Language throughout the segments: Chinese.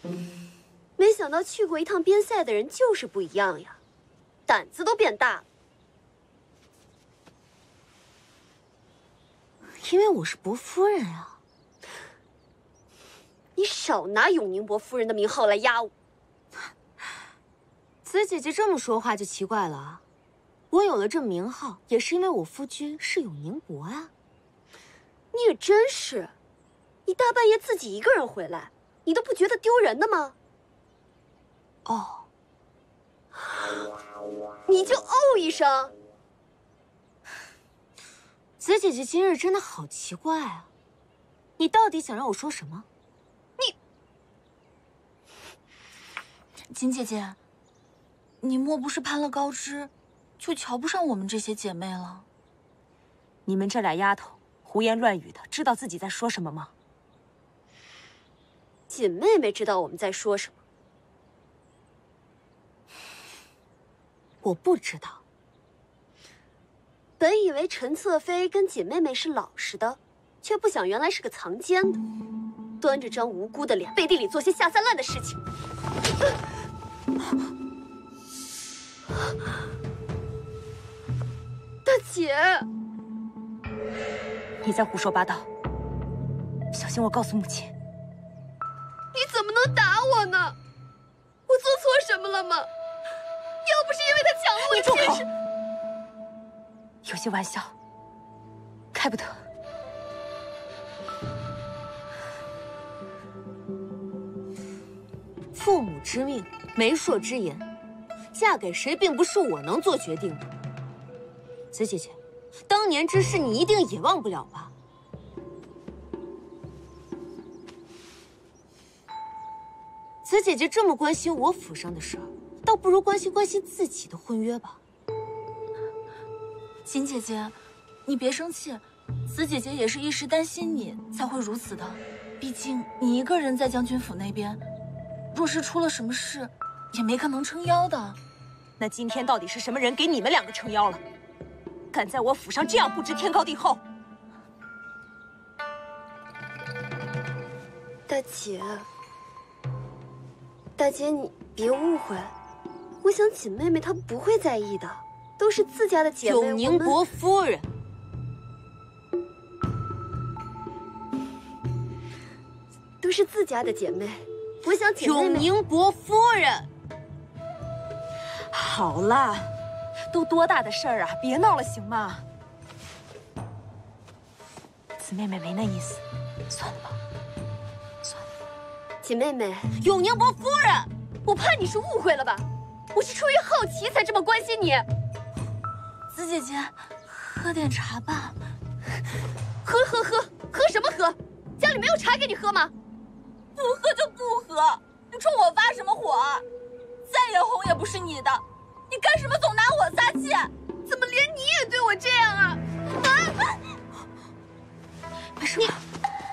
没想到去过一趟边塞的人就是不一样呀，胆子都变大了。 因为我是伯夫人啊。 你少拿永宁伯夫人的名号来压我。 紫姐姐这么说话就奇怪了啊。我有了这名号，也是因为我夫君是永宁伯啊。 你也真是，你大半夜自己一个人回来，你都不觉得丢人的吗？ 哦， 你就哦一声。 紫姐姐今日真的好奇怪啊！你到底想让我说什么？ 锦姐姐，你莫不是攀了高枝，就瞧不上我们这些姐妹了？ 你们这俩丫头胡言乱语的，知道自己在说什么吗？ 锦妹妹知道我们在说什么。 我不知道。 本以为陈侧妃跟锦妹妹是老实的，却不想原来是个藏奸的，端着张无辜的脸，背地里做些下三滥的事情。大姐， 你在胡说八道，小心我告诉母亲。 你怎么能打我呢？我做错什么了吗？要不是因为他抢了我的亲事， 有些玩笑开不得。 父母之命，媒妁之言，嫁给谁并不是我能做决定的。紫姐姐，当年之事你一定也忘不了吧？紫姐姐这么关心我府上的事儿，倒不如关心关心自己的婚约吧。 锦姐姐，你别生气，紫姐姐也是一时担心你才会如此的。毕竟你一个人在将军府那边，若是出了什么事，也没可能撑腰的。 那今天到底是什么人给你们两个撑腰了？敢在我府上这样不知天高地厚！ 大姐，大姐你别误会，我想锦妹妹她不会在意的，都是自家的姐妹。 永宁伯夫人， 都是自家的姐妹，我想锦妹妹。 永宁伯夫人， 好了，都多大的事儿啊，别闹了行吗？紫妹妹没那意思，算了吧，算了。 锦妹妹， 永宁伯夫人， 我怕你是误会了吧？我是出于好奇才这么关心你。 紫姐姐，喝点茶吧。 喝什么喝？家里没有茶给你喝吗？ 不喝就不喝，你冲我发什么火？再眼红也不是你的，你干什么总拿我撒气？ 怎么连你也对我这样啊？ 没事吧？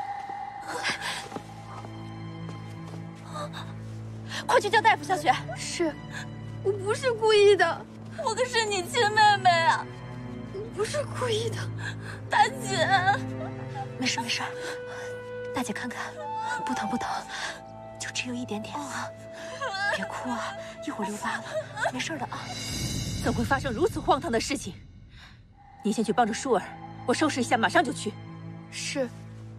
快去叫大夫下血。 是，我不是故意的， 我可是你亲妹妹啊！ 我不是故意的， 大姐。 没事没事，大姐看看，不疼不疼，就只有一点点啊。别哭啊，一会儿留疤了，没事的啊。怎会发生如此荒唐的事情？你先去帮着舒儿，我收拾一下，马上就去。 是。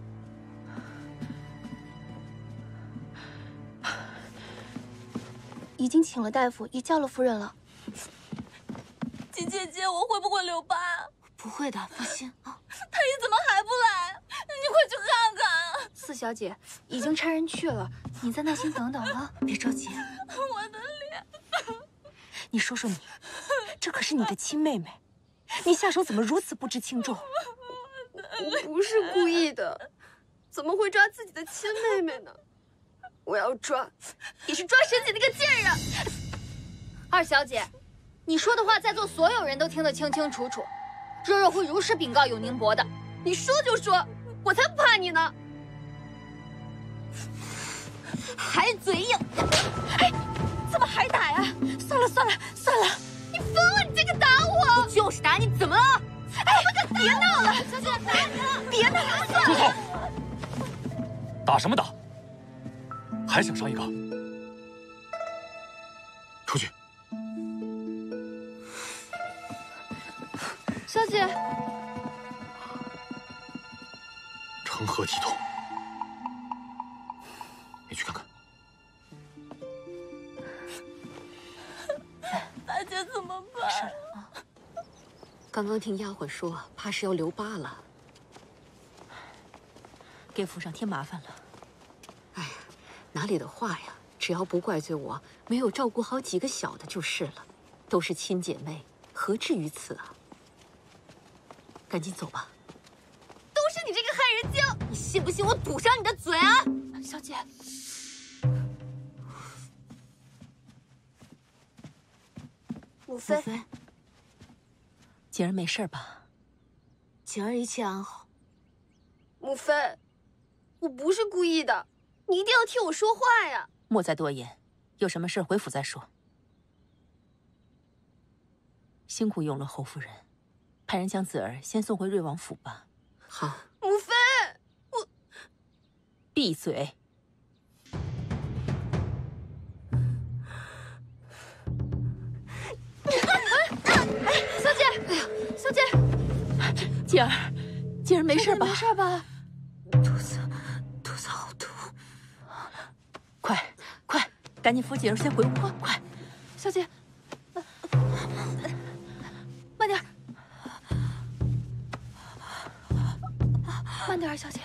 已经请了大夫，也叫了夫人了。 锦姐姐，我会不会留疤？ 不会的，放心啊。 太医怎么还不来？你快去看看。 四小姐，已经差人去了，你再耐心等等啊， 别着急。 我的脸。 你说说你，这可是你的亲妹妹，你下手怎么如此不知轻重？ 我不是故意的，怎么会抓自己的亲妹妹呢？我要抓，也是抓沈姐那个贱人。 二小姐，你说的话在座所有人都听得清清楚楚，若若会如实禀告永宁伯的。 你说就说，我才不怕你呢！ 还嘴硬！哎，怎么还打呀？算了算了算了， 你疯了！你这个打我！ 我就是打你，怎么了？哎，别闹了， 小姐，打你了！ 别闹了，算住口！打什么打？ 还想上一个？出去！ 小姐， 成何体统？你去看看。 大姐怎么办？ 刚刚听丫鬟说，怕是要留疤了， 给府上添麻烦了。 哎呀，哪里的话呀！只要不怪罪我没有照顾好几个小的就是了，都是亲姐妹，何至于此啊？赶紧走吧。 都是你这个害人精！ 你信不信我堵上你的嘴啊？ 小姐， 母妃， 母妃，锦儿没事吧？ 锦儿一切安好。 母妃，我不是故意的，你一定要替我说话呀！ 莫再多言，有什么事回府再说。辛苦用了侯夫人，派人将子儿先送回瑞王府吧。 好。 母妃，我闭嘴！ 小姐，小姐， 锦儿，锦儿没事吧？ 没事吧？ 肚子好痛。 快，赶紧扶锦儿先回屋，快！ 小姐，慢点，慢点，小姐。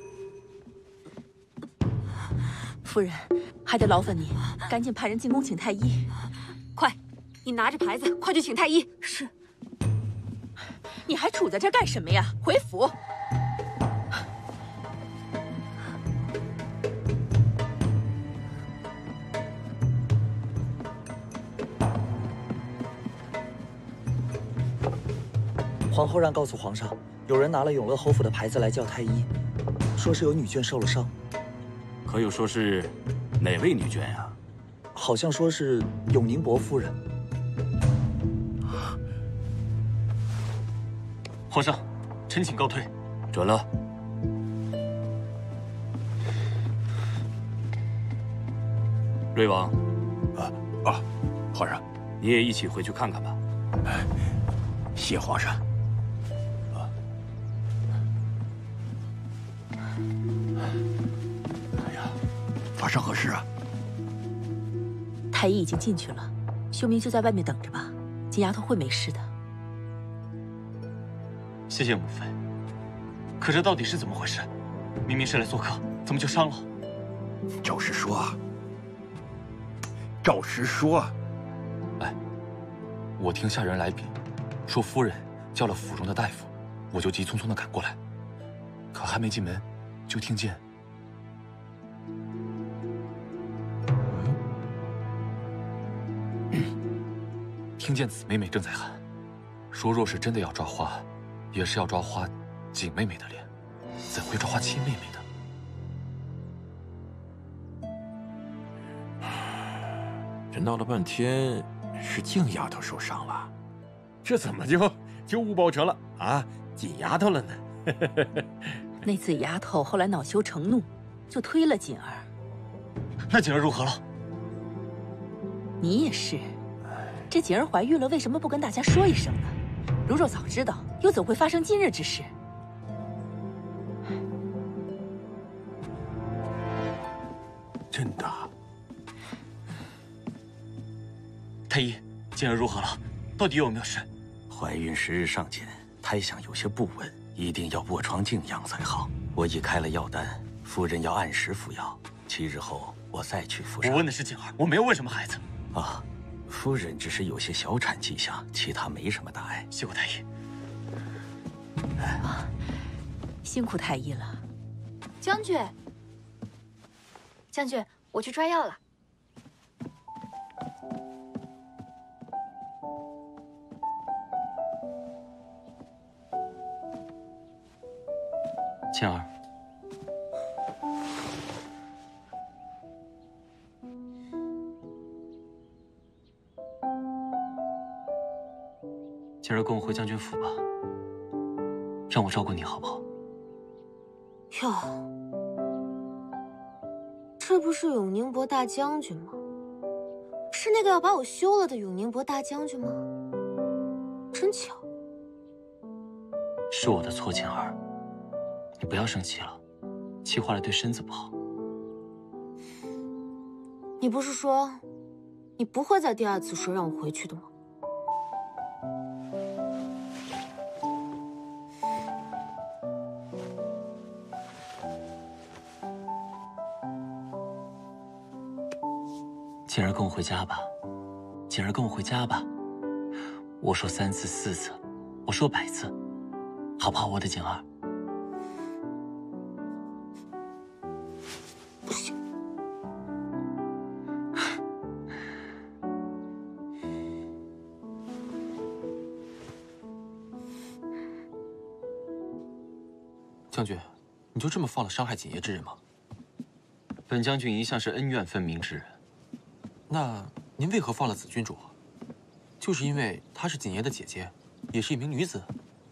夫人，还得劳烦你，赶紧派人进宫请太医。 快，你拿着牌子，快去请太医。 是。你还杵在这儿干什么呀？回府。 皇后让告诉皇上，有人拿了永乐侯府的牌子来叫太医，说是有女眷受了伤。 可有说是哪位女眷呀？ 好像说是永宁伯夫人。 皇上，臣请告退。准了。瑞王， 皇上， 你也一起回去看看吧。 谢皇上。哎呀，发生何事啊？ 太医已经进去了，秀明就在外面等着吧。金丫头会没事的。 谢谢母妃。可这到底是怎么回事？明明是来做客，怎么就伤了？ 照实说啊，照实说。 哎，我听下人来禀，说夫人叫了府中的大夫，我就急匆匆的赶过来。可还没进门，就听见紫妹妹正在喊，说若是真的要抓花，也是要抓花景妹妹的脸，怎会抓花亲妹妹的？ 这闹了半天，是静丫头受伤了，这怎么就误报成了啊锦丫头了呢？ 那紫丫头后来恼羞成怒，就推了锦儿。 那锦儿如何了？ 你也是，这锦儿怀孕了，为什么不跟大家说一声呢？如若早知道，又怎会发生今日之事？ 真的。 太医，锦儿如何了？到底有没有事？ 怀孕10日尚浅，胎象有些不稳，一定要卧床静养才好。我已开了药单，夫人要按时服药。7日后我再去府上。 我问的是锦儿，我没有问什么孩子。 啊，夫人只是有些小产迹象，其他没什么大碍。 谢过太医。 辛苦太医了。 将军，将军，我去抓药了。 倩儿，今儿跟我回将军府吧，让我照顾你好不好？ 哟，这不不是永宁伯大将军吗？是那个要把我休了的永宁伯大将军吗？真巧。 是我的错，简儿，你不要生气了，气坏了对身子不好。 你不是说你不会再第二次说让我回去的吗？ 简儿，跟我回家吧。简儿，跟我回家吧。我说3次4次，我说100次，好不好，我的简儿？ 不行。 将军，你就这么放了伤害锦爷之人吗？本将军一向是恩怨分明之人。那您为何放了子郡主？就是因为她是锦爷的姐姐，也是一名女子。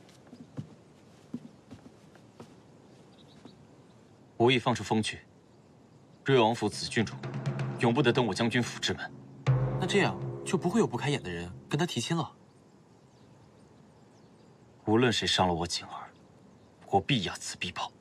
我已放出风去，瑞王府子郡主永不得登我将军府之门。那这样就不会有不开眼的人跟她提亲了。无论谁伤了我锦儿，我必睚眦必报。